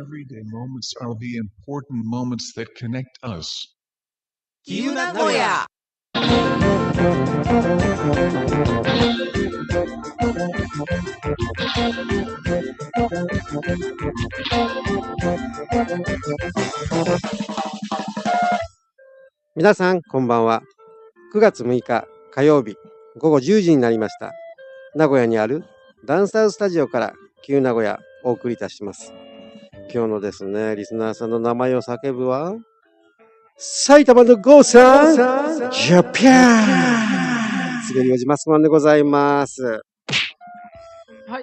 Everyday moments are the important moments that connect us. きゆなごや皆さんこんばんは。9月6日火曜日午後10時になりました。名古屋にあるダンサースタジオからきゆ名古屋お送りいたします。今日のですね、リスナーさんの名前を叫ぶは埼玉のゴーさんジャピャーンすべりおじマスマンでございます。 はい。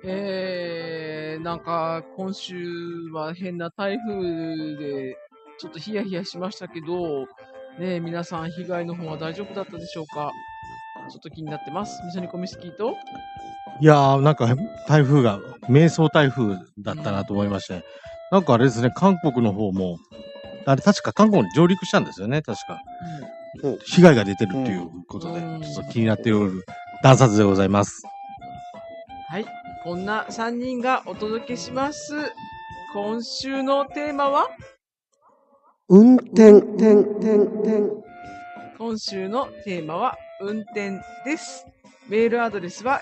なんか、今週は変な台風で、ちょっとヒヤヒヤしましたけど、ねえ、皆さん被害の方は大丈夫だったでしょうか？ちょっと気になってます。みそにこみすきと。 いやー、なんか台風が、迷走台風だったなと思いまして、なんかあれですね、韓国の方も、あれ確か韓国に上陸したんですよね、確か。被害が出てるっていうことで、ちょっと気になっておるダンサーズでございます。 はい。こんな3人がお届けします。今週のテーマは運転。 今週のテーマは運転です。メールアドレスは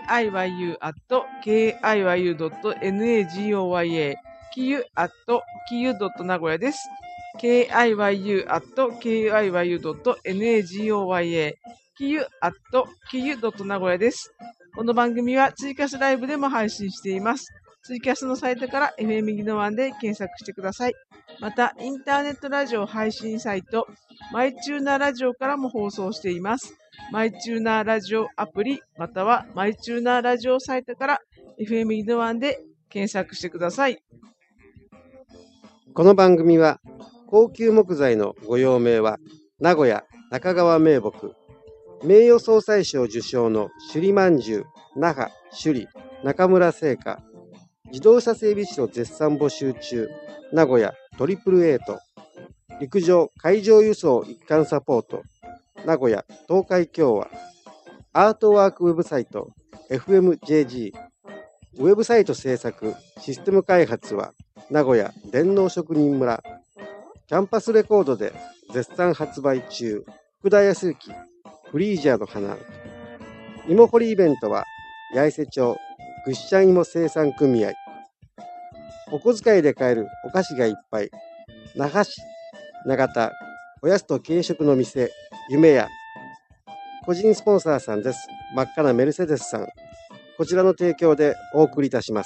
kiyu@kiyu.nagoya、kiyu@kiyu.nagoya です。kiyu@kiyu.nagoya、kiyu@kiyu.nagoya です。この番組はツイキャスライブでも配信しています。ツイキャスのサイトから FM ギノワンで検索してください。また、インターネットラジオ配信サイト、マイチューナーラジオからも放送しています。マイチューナーラジオアプリ、またはマイチューナーラジオサイトから FM ギノワンで検索してください。 この番組は高級木材のご用命は名古屋中川名木、名誉総裁賞受賞の首里まんじゅう、那覇首里中村製菓、自動車整備士を絶賛募集中名古屋トリプルエイト、陸上海上輸送一貫サポート名古屋東海共和、アートワークウェブサイト FMJG、 ウェブサイト制作システム開発は名古屋電脳職人村、キャンパスレコードで絶賛発売中福田康之フリージャーの花、芋掘りイベントは八重瀬町ぐっしゃん芋生産組合、お小遣いで買えるお菓子がいっぱい那覇市長田おやつと軽食の店夢屋、個人スポンサーさんです。真っ赤なメルセデスさん、こちらの提供でお送りいたします。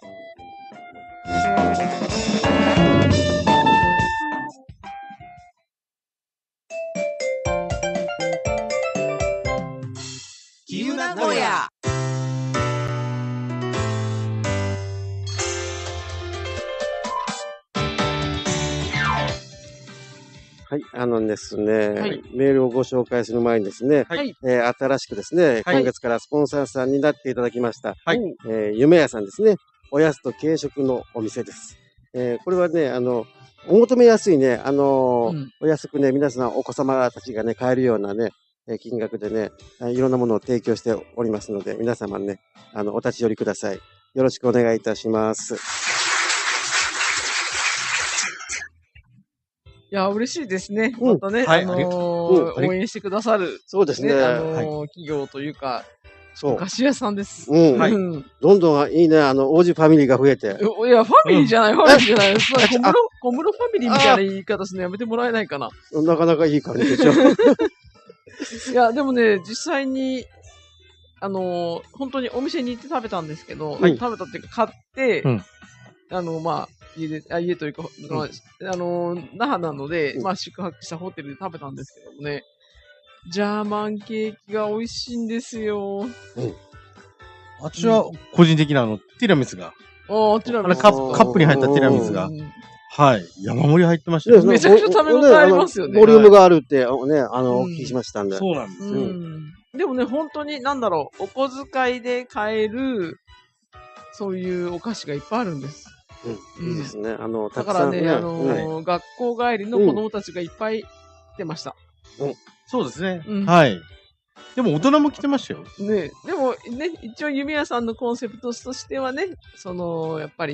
きゆなごやはい、ですね、 はい、 メールをご紹介する前にですね、 はい、 新しくですね、 はい、 今月からスポンサーさんになっていただきました、 はい、 夢屋さんですね、おやつと軽食のお店です。これはね、お求めやすいね、お安くね、皆さんお子様たちがね、買えるようなね、金額でね、いろんなものを提供しておりますので、皆様ね、お立ち寄りください。よろしくお願いいたします。 いや、嬉しいですね。またね、 はい、 応援してくださる、 そうですね。 企業というか、お菓子屋さんです。 はい。どんどんいいね、王子ファミリーが増えて。 いや、ファミリーじゃない、ファミリーじゃない。小室ファミリーみたいな言い方するのやめてもらえないかな。 なかなかいい感じでしょ。 いや、でもね、実際に、本当にお店に行って食べたんですけど、食べたっていうか買って、まあ、家というか、那覇なので、まあ、宿泊したホテルで食べたんですけどもね、ジャーマンケーキが美味しいんですよ。 私は個人的なティラミスが、 ティラミスカップに入ったティラミスが、はい、山盛り入ってましたよ。 めちゃくちゃ食べ応えありますよね。 ボリュームがあるって、ね、お聞きしましたんで。 そうなんですよ。 でもね、本当に、お小遣いで買える、そういうお菓子がいっぱいあるんです。 いいですね。 だからね、学校帰りの子供たちがいっぱい来てました。 そうですね。はい。でも大人も来てましたよ。 ね、でもね、一応夢屋さんのコンセプトとしてはね、やっぱり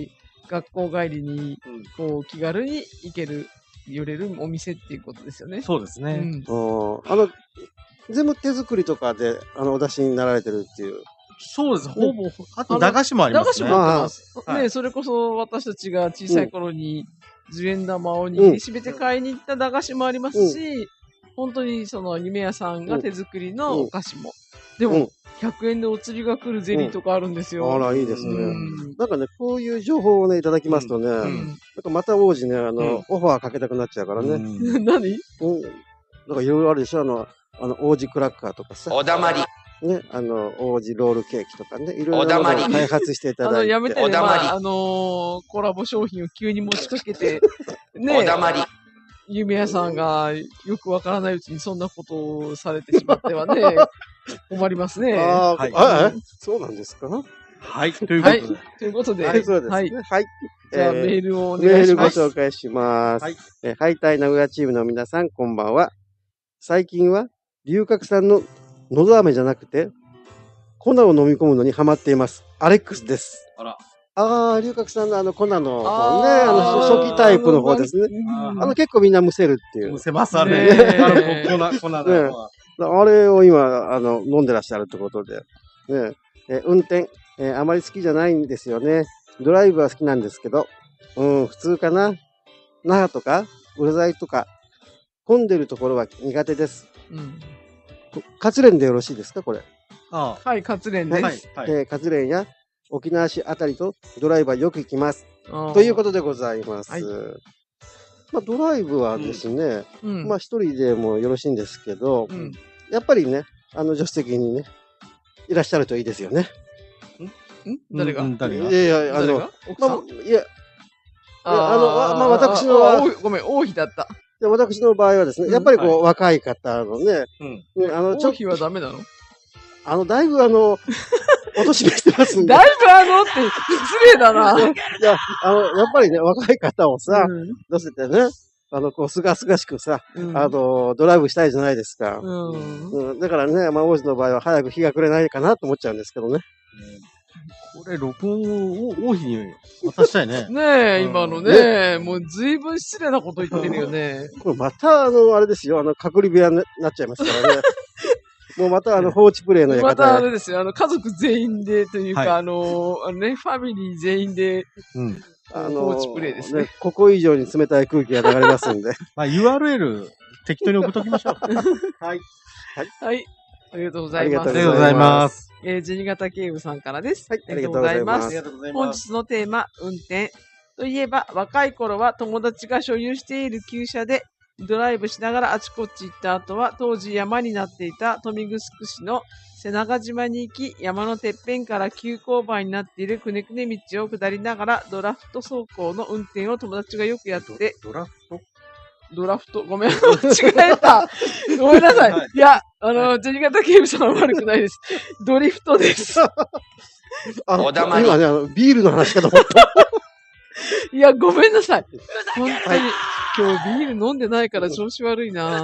学校帰りに、こう、気軽に行ける、寄れるお店っていうことですよね。 そうですね。 全部手作りとかで、お出しになられてるっていう。 そうです。ほぼ、あと駄菓子もありますね。 駄菓子も売ってます。 はいね、それこそ私たちが小さい頃に、10円玉を握りしめて買いに行った駄菓子もありますし、本当にその夢屋さんが手作りのお菓子も。でも、100円でお釣りが来るゼリーとかあるんですよ。 あら、いいですね。なんかね、こういう情報をね、いただきますとね、なんかまた王子ね、オファーかけたくなっちゃうからね。 何？ なんかいろいろあるでしょ、王子クラッカーとかさ。 おだまり。 ね、王子ロールケーキとかね、いろいろ開発していただいて。 やめてね、コラボ商品を急に持ちかけて、ね、 おだまり。 夢屋さんがよくわからないうちにそんなことをされてしまってはね、困りますね。 そうなんですか？ はい、ということで。 ということで、 はい、そうですね。はい。 じゃあメールをお願いします。 メールご紹介します。ハイタイ名古屋チームの皆さん、こんばんは。最近は、龍角散ののど飴じゃなくて、粉を飲み込むのにハマっています。アレックスです。龍角散の粉の方ね、初期タイプの方ですね。結構みんなむせるっていう。 むせます、あれ。粉の。 あれを今、飲んでらっしゃるってことで。運転、あまり好きじゃないんですよね。ドライブは好きなんですけど、普通かな。那覇とか、浦添とか、混んでるところは苦手です。勝連でよろしいですか、これ。 はい、勝連です。 勝連や沖縄市あたりとドライバーよく行きます。ということでございます。ドライブはですね、一人でもよろしいんですけど、やっぱりね、助手席にね、いらっしゃるといいですよね。 誰が？ いや、 奥さん？ 私のは、 ごめん、王妃だった。 私の場合はですね、やっぱりこう、若い方のね、 王妃はダメなの？ だいぶお年めしてますんで。 だいぶって失礼だな。 いや、やっぱりね、若い方をさ、乗せてね、こう、すがすがしくさ、ドライブしたいじゃないですか。だからね、王子の場合は早く日が暮れないかなと思っちゃうんですけどね。 これ、録音を王妃に渡したいね。 ねえ、今のね、もう随分失礼なこと言ってるよね。 これまた、あれですよ、隔離部屋になっちゃいますからね。もうまた放置プレイのやり方。 またあれですよ、家族全員でというか、ファミリー全員で、放置プレイですね。 ここ以上に冷たい空気が流れますんで。 URL 適当に送っときましょう。はい。 はい。ありがとうございます。 ありがとうございます。 銭形警部さんからです。 はい、ありがとうございます。 本日のテーマ、運転。といえば、若い頃は友達が所有している旧車で、ドライブしながらあちこち行った後は、当時山になっていた豊見城市の瀬長島に行き、山のてっぺんから急勾配になっているくねくね道を下りながら、ドラフト走行の運転を友達がよくやって、ドラフトごめん、間違えた。ごめんなさい。いや、銭形警部さんは悪くないです。ドリフトです。 今ね、ビールの話かと思った。 いや、ごめんなさい。本当に、今日ビール飲んでないから調子悪いな。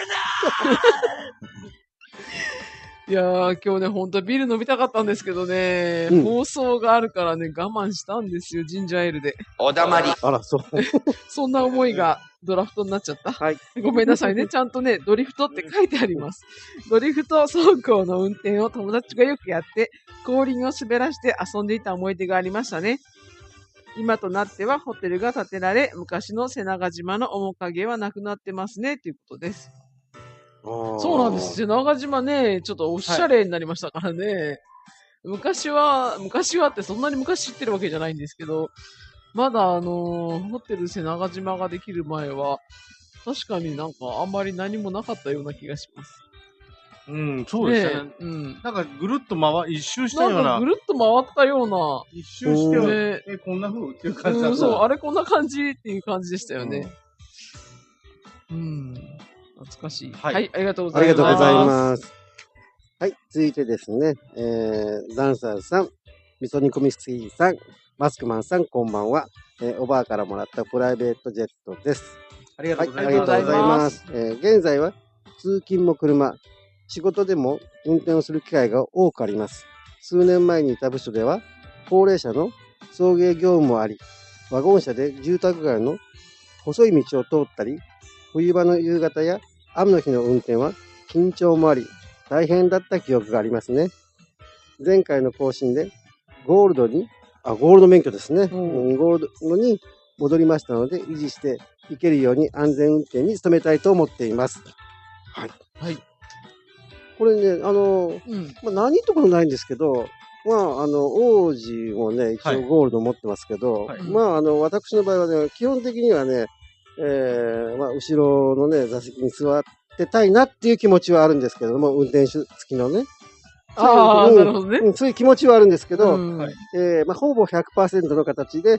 いやー、今日ね、本当はビール飲みたかったんですけどね、放送があるからね、我慢したんですよ、ジンジャーエールで。 おだまり。 あら、そう。 そんな思いがドラフトになっちゃった。はい。ごめんなさいね、ちゃんとね、ドリフトって書いてあります。ドリフト走行の運転を友達がよくやって、後輪を滑らして遊んでいた思い出がありましたね。今となってはホテルが建てられ、昔の瀬長島の面影はなくなってますね、ということです。そうなんです。瀬長島ね、ちょっとおしゃれになりましたからね。昔はってそんなに昔知ってるわけじゃないんですけど、まだホテル瀬長島ができる前は、確かになんかあんまり何もなかったような気がします。 そうですね。なんかぐるっと一周したような。 なんかぐるっと回ったような。 一周してね、こんな風っていう感じだった。 そう、あれこんな感じっていう感じでしたよね。懐かしい。はい、ありがとうございます。 ありがとうございます。はい、続いてですね、ダンサーさん、みそ煮込みすぎさん、マスクマンさん、こんばんは。おばあからもらったプライベートジェットです。 ありがとうございます。 ありがとうございます。現在は通勤も車、仕事でも運転をする機会が多くあります。数年前にいた部署では、高齢者の送迎業務もあり、 ワゴン車で住宅街の細い道を通ったり、冬場の夕方や雨の日の運転は緊張もあり、大変だった記憶がありますね。前回の更新でゴールド免許ですね。ゴールドに戻りましたので、維持していけるように安全運転に努めたいと思っています。はい。 はい。 これね、何とかもないんですけど、王子もね、一応ゴールド持ってますけど、私の場合はね、基本的にはね、後ろのね、座席に座ってたいなっていう気持ちはあるんですけども、運転手付きのね。 なるほどね。 そういう気持ちはあるんですけど、ほぼ 100% の形で、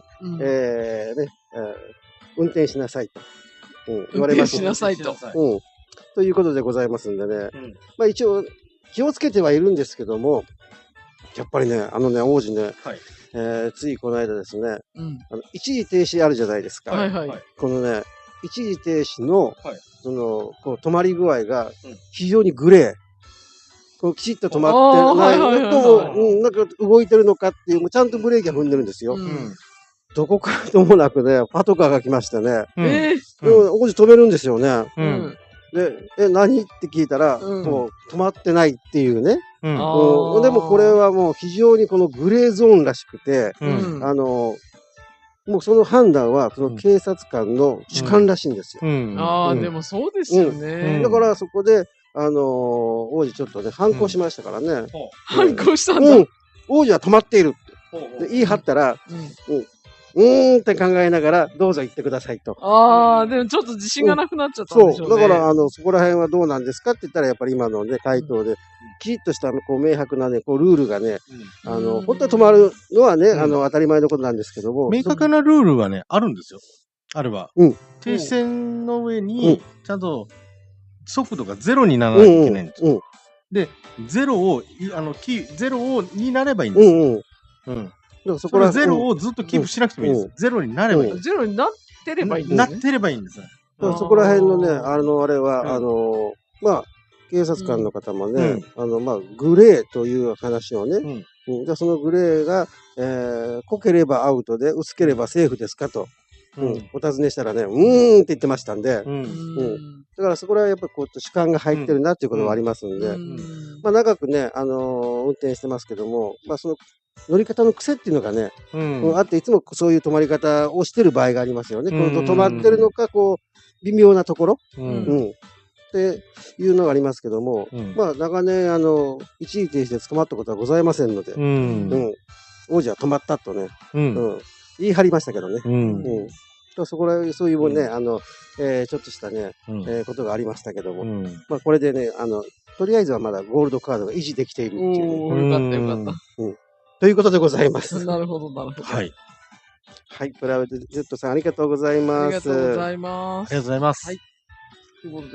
運転しなさいと、言われます。 運転しなさいと。 ということでございますんでね。一応、気をつけてはいるんですけども、やっぱりね、王子ね、ついこの間ですね、一時停止あるじゃないですか。このね、一時停止の、止まり具合が非常にグレー。こうきちっと止まってないのとも、なんか動いてるのかっていう、ちゃんとブレーキは踏んでるんですよ。どこからともなくね、パトカーが来ましてね、王子止めるんですよね。で、何って聞いたら、もう止まってないっていうね。でもこれはもう非常にこのグレーゾーンらしくて、もうその判断はその警察官の主観らしいんですよ。 でもそうですよね。 だからそこで、王子ちょっとね、反抗しましたからね。 反抗したんだ。 王子は止まっているって。言い張ったら、って考えながら、どうぞ行ってくださいと。 でもちょっと自信がなくなっちゃったんでしょうね。 そう。だから、そこら辺はどうなんですかって言ったら、やっぱり今のね、回答で、きちっとした、こう、明白なね、こう、ルールがね、本当は止まるのはね、当たり前のことなんですけども。 明確なルールはね、あるんですよ。あれば。停止線の上に、ちゃんと、速度がゼロにならなきゃいけないんですよ。で、ゼロになればいいんですよ。そこらゼロをずっとキープしなくてもいいです。ゼロになればいい。 ゼロになってればいいんですね。 なってればいいんです。 そこら辺のね、あれは、警察官の方もね、グレーという話をね、そのグレーが、濃ければアウトで、薄ければセーフですかと、お尋ねしたらね、って言ってましたんで、だからそこらはやっぱりこう主観が入ってるなっていうことがありますんで、長くね、運転してますけども、その乗り方の癖っていうのがね、あっていつもそういう止まり方をしてる場合がありますよね。この止まってるのか、こう、微妙なところ、っていうのがありますけども、長年、一時停止で捕まったことはございませんので、王子は止まったとね、言い張りましたけどね。そこら、そういうね、ちょっとしたね、ことがありましたけども、これでね、とりあえずはまだゴールドカードが維持できているっていうね。 よかったよかった。 ということでございます。 なるほど、なるほど。 はい。はい、プライベートジェットさんありがとうございます。 ありがとうございます。 ありがとうございます。 はい。ということ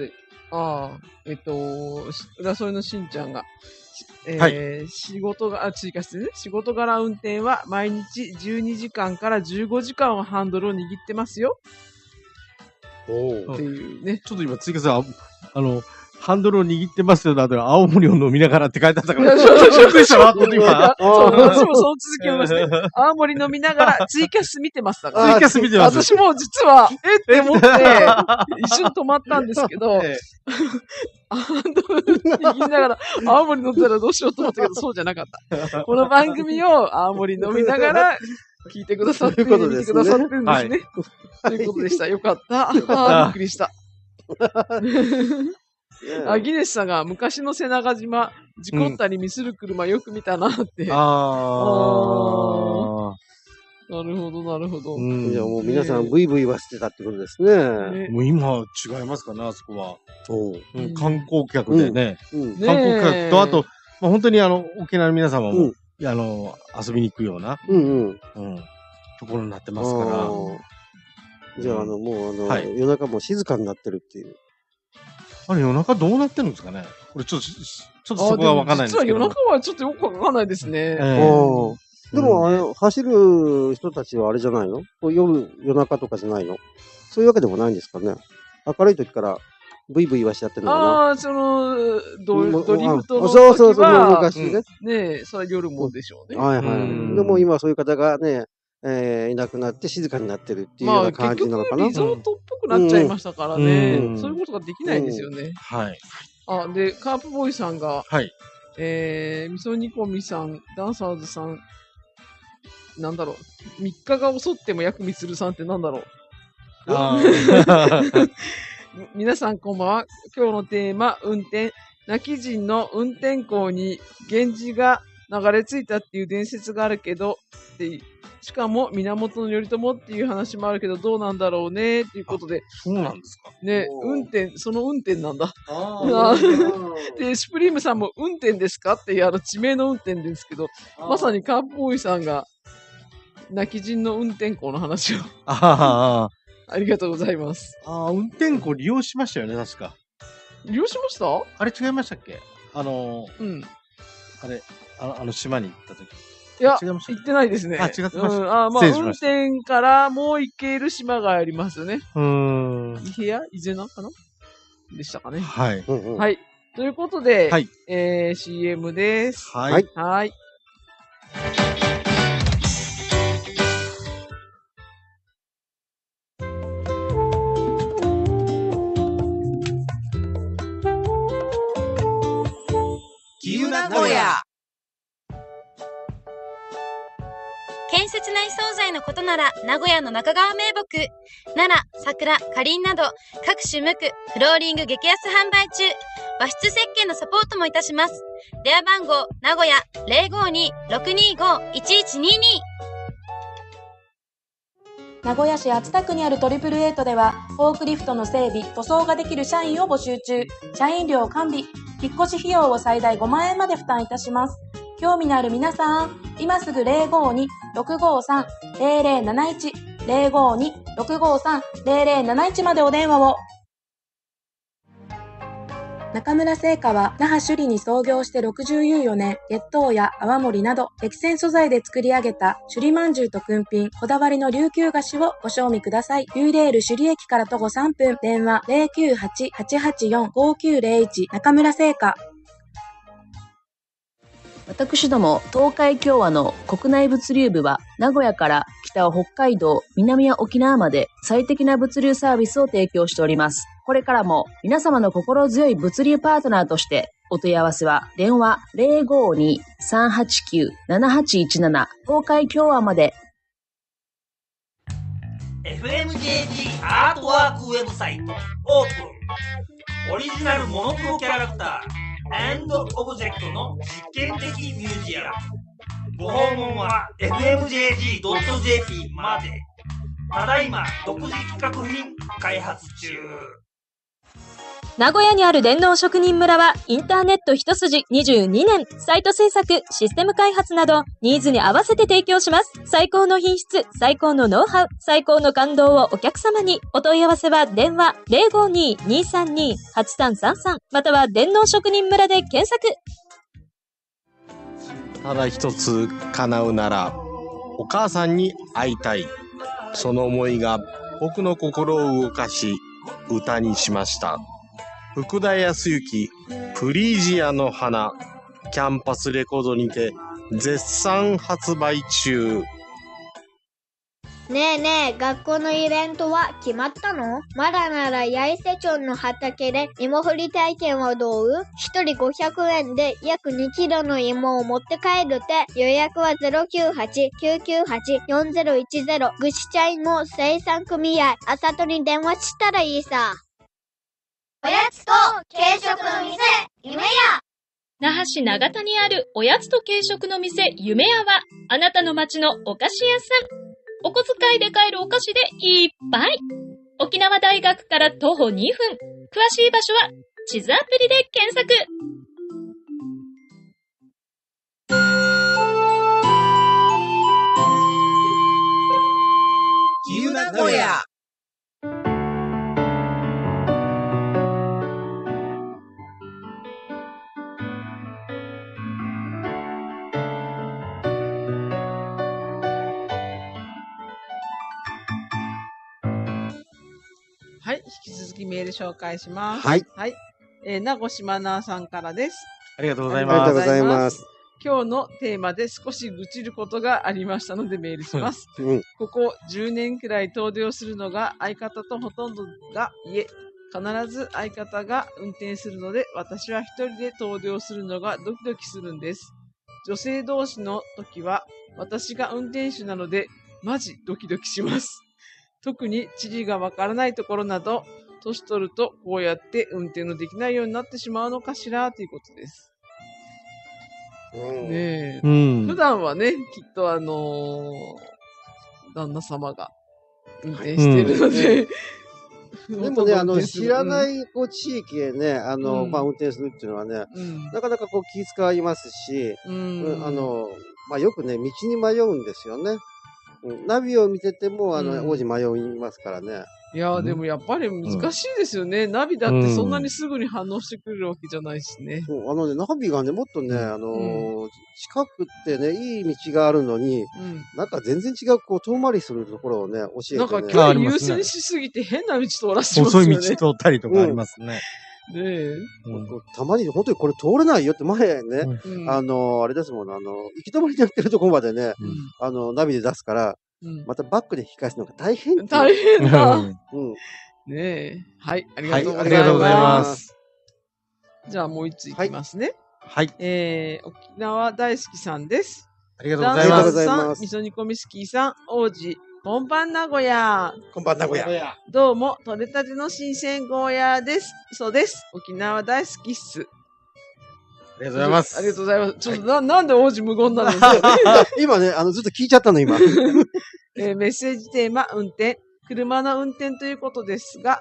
で、浦添のしんちゃんが、仕事が、追加してね、仕事柄運転は毎日12時間から15時間はハンドルを握ってますよ。っていうね。 ちょっと今追加さん、ハンドルを握ってますよな、青森を飲みながらって書いてあったから。びっくりしたな、今。 私もその続きをして、青森飲みながらツイキャス見てますだから。 ツイキャス見てます。 私も実は、って思って、一瞬止まったんですけど、ハンドル握りながら、青森飲んだらどうしようと思ったけど、そうじゃなかった。この番組を青森飲みながら、聞いてくださって、見てくださってるんですね。ということでした。よかった。びっくりした。ギネスさんが昔の瀬長島、事故ったりミスる車よく見たなって。なるほど、なるほど。 じゃあもう皆さんブイブイはしてたってことですね。 もう今違いますかね、あそこは。観光客でね。観光客と、あと、本当に沖縄の皆様も、遊びに行くような、ところになってますから。 じゃあ、もう夜中も静かになってるっていう。 あれ、夜中どうなってるんですかね。これちょっとそこがわかんないんですけど。 実は夜中はちょっとよくわかんないですね。 でも、走る人たちはあれじゃないの？夜中とかじゃないの？そういうわけでもないんですかね。明るい時からブイブイはしちゃってるのかな。 ドリフトの時は、 昔ね。 ねえ、それは夜もでしょうね。 はいはい。でも今そういう方がね、 いなくなって静かになってるっていうような感じなのかな。 リゾートっぽくなっちゃいましたからね。 うんそういうことができないですよね。 はい。 あ、で、カープボーイさんが、 はい。 みそ煮込みさん、ダンサーズさん、なんだろう、3日が襲っても薬味するさんってなんだろう。皆さんこんばんは。今日のテーマ、運転。泣き人の運転校に源氏が流れ着いたっていう伝説があるけど、しかも源頼朝っていう話もあるけど、どうなんだろうねっていうことで。 そうなんですか。 ね、その運転なんだ。 あで、シュプリームさんも運転ですかっていう地名の運転ですけど、まさにカープボーイさんが泣き人の運転校の話を。 ありがとうございます。 運転校利用しましたよね、確か。 利用しました？ あれ違いましたっけ？ うん。 あれ、島に行った時。 いや、 違いました行ってないですね。 違ってました。 運転からもう行ける島がありますよね。伊平屋伊是名かなでしたかね。 はい。 はい。ということで、 はい。 CM です。 はい。 はい。 名古屋。 建設内装材のことなら名古屋の中川名木、奈良、桜、かりんなど各種無垢フローリング激安販売中。和室設計のサポートもいたします。電話番号名古屋 052-625-1122。 名古屋市熱田区にあるトリプルエイトでは、フォークリフトの整備、塗装ができる社員を募集中。社員料完備。引っ越し費用を最大5万円まで負担いたします。興味のある皆さん、今すぐ 052-653-0071、052-653-0071 までお電話を。中村製菓は那覇首里に創業して64年、月桃や泡盛など激戦素材で作り上げた首里まんじゅうと君品、こだわりの琉球菓子をご賞味ください。ユーレール首里駅から徒歩3分、電話 098-884-5901 中村製菓。 私ども東海共和の国内物流部は名古屋から北は北海道、南は沖縄まで最適な物流サービスを提供しております。これからも皆様の心強い物流パートナーとしてお問い合わせは電話 052-389-7817 東海共和まで。 FMJG アートワークウェブサイトオープン。オリジナルモノクロキャラクターオブジェクトの実験的ミュージアム。ご訪問は fmjg.jp まで。ただいま独自企画品開発中。 名古屋にある電脳職人村はインターネット一筋22年、サイト制作、システム開発などニーズに合わせて提供します。最高の品質、最高のノウハウ、最高の感動をお客様に。お問い合わせは電話 052-232-8333 または電脳職人村で検索。 ただ一つ叶うなら、お母さんに会いたい。その思いが僕の心を動かし、歌にしました。福田康之、フリージアの花、キャンパスレコードにて絶賛発売中。 ねえねえ、学校のイベントは決まったの？まだなら八重瀬町の畑で芋掘り体験はどう？一人500円で約2キロの芋を持って帰るって。予約は 098-998-4010 ぐしちゃいも生産組合あさとに電話したらいいさ。 おやつと軽食の店、夢屋。 那覇市長田にあるおやつと軽食の店、夢屋は、あなたの街のお菓子屋さん。お小遣いで買えるお菓子でいっぱい。沖縄大学から徒歩2分。詳しい場所は地図アプリで検索。 きゆ名古屋。 はい、引き続きメール紹介します。 はい。 はい。名越真奈さんからです。 ありがとうございます。 ありがとうございます。 今日のテーマで少し愚痴ることがありましたのでメールします。ここ10年くらい遠出をするのが相方とほとんどが家。必ず相方が運転するので、私は一人で遠出をするのがドキドキするんです。女性同士の時は、私が運転手なので、マジドキドキします。特に地理がわからないところなど、年取るとこうやって運転のできないようになってしまうのかしらということです。ねえ、普段はね、きっと旦那様が運転してるので、 でもね、知らない地域へね、運転するっていうのはね、なかなか気遣いますし、よくね、道に迷うんですよね。ナビを見てても、王子迷いますからね。 いやでもやっぱり難しいですよね。ナビだってそんなにすぐに反応してくれるわけじゃないしね。 ナビがね、もっとね、近くってね、いい道があるのに、なんか全然違う、遠回りするところをね、教えてね。 なんか距離優先しすぎて変な道通らせてますよね。 細い道通ったりとかありますね。 たまに本当にこれ通れないよって前ね、あれですもん、行き止まりになってるところまでね、ナビで出すから、またバックで引き返すのが大変。 大変だ。ねえ。はい、ありがとうございます。じゃあもう一ついきますね。 はい。 沖縄大好きさんです。 ありがとうございます。 ありがとうございます。 味噌煮込みスキーさん、王子、こんばん名古屋。 こんばん名古屋。 どうも、取れたての新鮮ゴーヤーです。そうです。沖縄大好きっす。 ありがとうございます。 ありがとうございます。ちょっとなんで王子無言なの今ね、ずっと聞いちゃったの、今。 メッセージテーマ、運転。車の運転ということですが、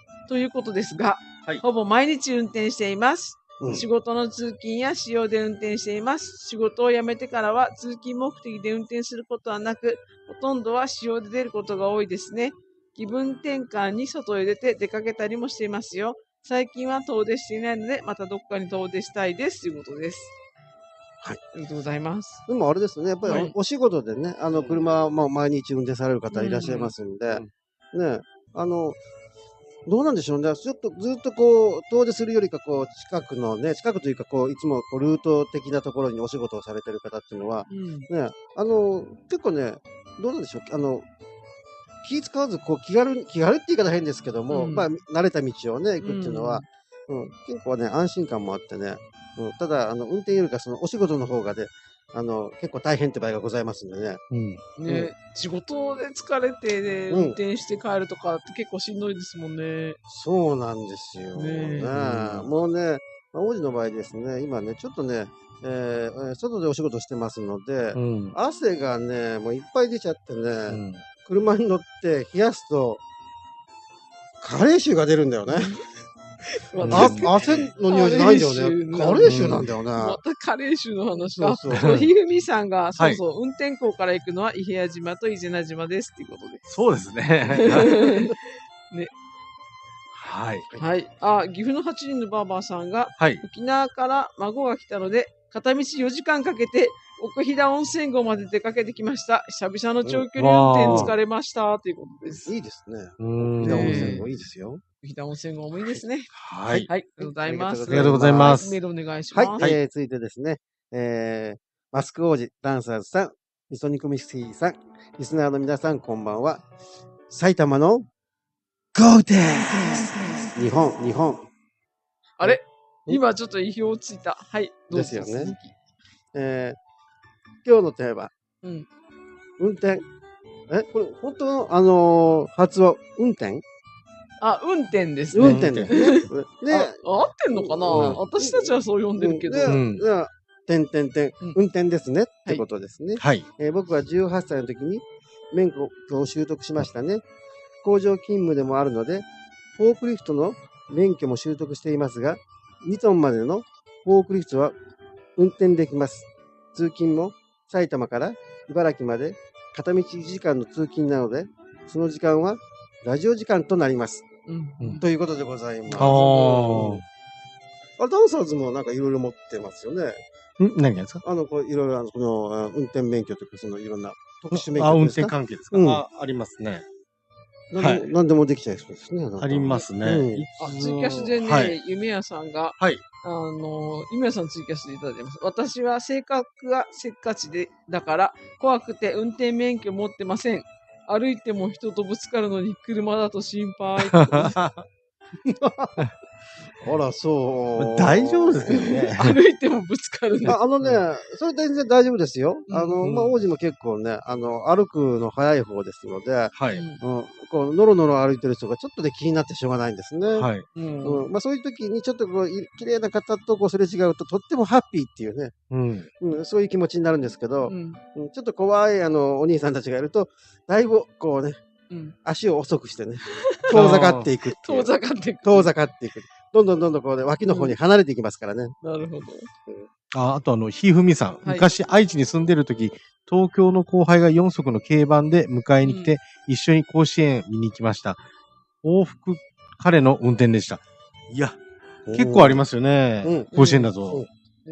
ほぼ毎日運転しています。仕事の通勤や使用で運転しています。仕事を辞めてからは通勤目的で運転することはなく、ほとんどは使用で出ることが多いですね。気分転換に外へ出て出かけたりもしていますよ。最近は遠出していないので、またどっかに遠出したいです。ということです。はい。ありがとうございます。 でもあれですね、やっぱりお仕事でね、車は毎日運転される方いらっしゃいますんで、ね、どうなんでしょうね。ちょっとずっと遠出するよりか、近くのね、近くというか、いつもルート的なところにお仕事をされてる方っていうのは、ね、結構ね、どうなんでしょう。気使わず、気軽って言い方変ですけども、慣れた道をね、行くっていうのは、結構ね、安心感もあってね、ただ、運転よりか、お仕事の方がね、結構大変って場合がございますんでね。 ね、仕事で疲れてね、運転して帰るとかって結構しんどいですもんね。 そうなんですよ。もうね、王子の場合ですね、今ね、ちょっとね、外でお仕事してますので、汗がね、もういっぱい出ちゃってね、車に乗って冷やすと、加齢臭が出るんだよね。汗の匂いじゃないんだよね。加齢臭なんだよね。 また加齢臭の話だ。ひふみさんが、運転港から行くのは伊平屋島と伊是名島ですっていうことです。 そうですね。 ね。 はい。 はい。岐阜の8人のバーバーさんが、沖縄から孫が来たので、片道4時間かけて、奥飛騨温泉郷まで出かけてきました。久々の長距離運転疲れました。ということです。 いいですね。奥飛騨温泉郷いいですよ。 沖縄温泉郷もいいですね。 はい。 ありがとうございます。 ありがとうございます。 メールお願いします。 はい。続いてですね、マスク王子、ダンサーズさん、味噌煮込みスキーさん、リスナーの皆さん、こんばんは。埼玉のゴーです。日本。 あれ今ちょっと意表をついた。はい。 どうぞ。ですよね。今日のテーマ。運転。これ、本当の、発音、運転？ 運転ですね。 運転ですね。 合ってんのかな、私たちはそう呼んでるけど。 運転ですねってことですね。 はい。 僕は18歳の時に免許を習得しましたね。工場勤務でもあるので、フォークリフトの免許も習得していますが、2トンまでのフォークリフトは運転できます。通勤も埼玉から茨城まで片道1時間の通勤なので、その時間はラジオ時間となります。ということでございます。ダンサーズもなんかいろいろ持ってますよね。 何がですか？ いろいろこの運転免許とかいろんな特殊免許運転関係ですか？ありますね。 何でもできちゃいそうですね。 ありますね。 ツイキャスでね、夢屋さんが、夢屋さんツイキャスでいただいてます。私は性格がせっかちだから、怖くて運転免許持ってません。歩いても人とぶつかるのに車だと心配。 あら、そう。 大丈夫ですよね。 歩いてもぶつかるの。 それ全然大丈夫ですよ。王子も結構ね、歩くの早い方ですので、こう、のろのろ歩いてる人がちょっとで気になってしょうがないんですね。そういう時にちょっとこう、綺麗な方とこうすれ違うと、とってもハッピーっていうね、そういう気持ちになるんですけど、ちょっと怖いお兄さんたちがいると、だいぶこうね、足を遅くしてね、遠ざかっていく。遠ざかっていく。どんどんこうね、脇の方に離れていきますからね。 なるほど。 あとひふみさん。昔愛知に住んでる時、東京の後輩が4足の軽バンで迎えに来て、一緒に甲子園見に行きました。往復彼の運転でした。いや、結構ありますよね。甲子園だと。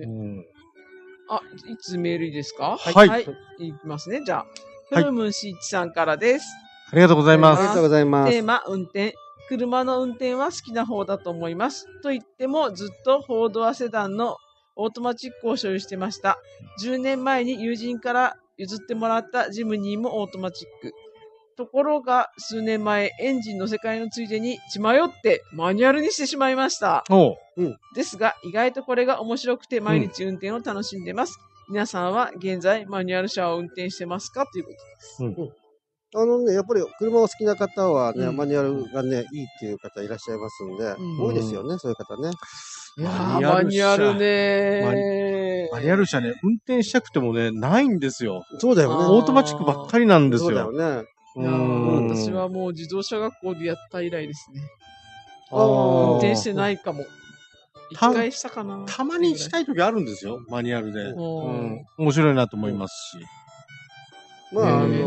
いつメールいいですか？ はい。 いきますね。じゃあ、ふむむんしーちさんからです。 ありがとうございます。 ありがとうございます。 テーマ、運転。車の運転は好きな方だと思います。と言っても、ずっと4ドアセダンのオートマチックを所有してました。10年前に友人から譲ってもらったジムニーもオートマチック。ところが、数年前、エンジンの世界のついでに血迷ってマニュアルにしてしまいました。ですが、意外とこれが面白くて毎日運転を楽しんでます。皆さんは現在マニュアル車を運転してますかということです。 やっぱり車を好きな方はね、マニュアルがね、いいっていう方いらっしゃいますんで、多いですよね、そういう方ね。 マニュアルね。 マニュアル車ね、運転したくてもね、ないんですよ。 そうだよね。 オートマチックばっかりなんですよ。 そうだよね。 私はもう自動車学校でやった以来ですね。運転してないかも。一回したかな。 たまにしたい時あるんですよ、マニュアルで。面白いなと思いますし。 これ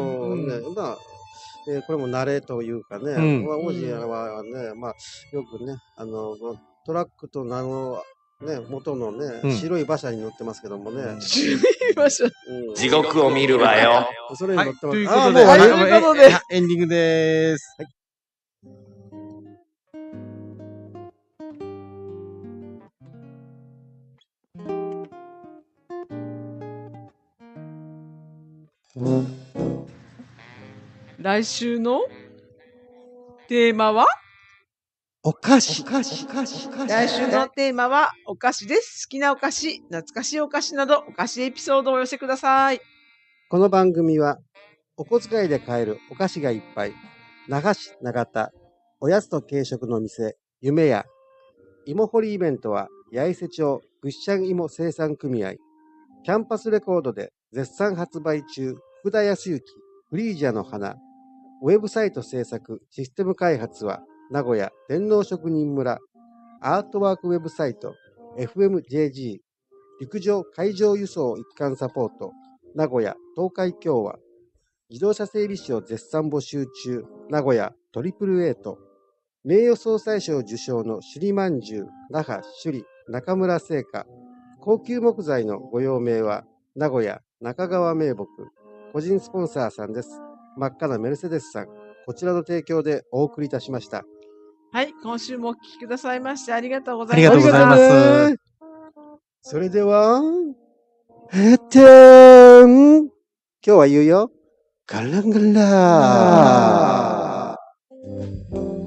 も慣れというかね、王子はね、よくね、トラックと元のね、白い馬車に乗ってますけどもね。 白い馬車地獄を見るわよ。 それに乗ってます。 ということで、エンディングでーす。 来週のテーマはお菓子。 来週のテーマはお菓子です。好きなお菓子、懐かしいお菓子などお菓子エピソードをお寄せください。 この番組はお小遣いで買えるお菓子がいっぱい、那覇市長田おやつと軽食の店夢屋、芋掘りイベントは八重瀬町ぐっしゃん芋生産組合、キャンパスレコードで絶賛発売中福田康之フリージアの花、ウェブサイト制作システム開発は名古屋電脳職人村、アートワークウェブサイト FMJG、陸上海上輸送一貫サポート名古屋東海共和、自動車整備士を絶賛募集中名古屋トリプルエイト、名誉総裁賞受賞の首里まんじゅう那覇首里中村製菓、高級木材のご用命は名古屋中川名木、個人スポンサーさんです。真っ赤なメルセデスさん、こちらの提供でお送りいたしました。 はい、今週もお聞きくださいましてありがとうございます。 ありがとうございます。 それでは、今日は言うよ。ガランガラー。